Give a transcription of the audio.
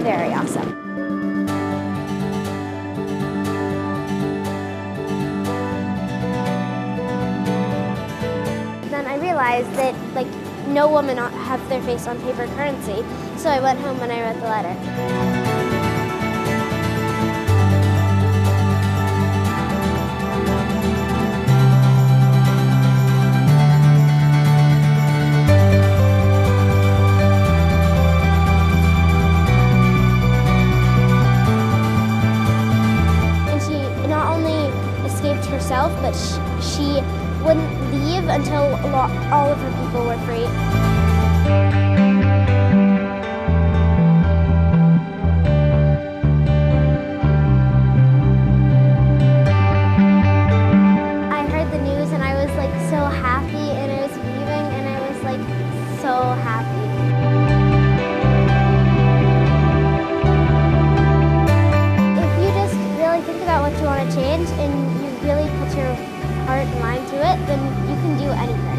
very awesome. Then I realized that no woman has their face on paper currency, so I went home and I wrote the letter. Herself, but she wouldn't leave until all of her people were free. I heard the news and I was so happy, and I was leaving and I was so happy. If you just really think about what you want to change and really put your heart and mind to it, then you can do anything.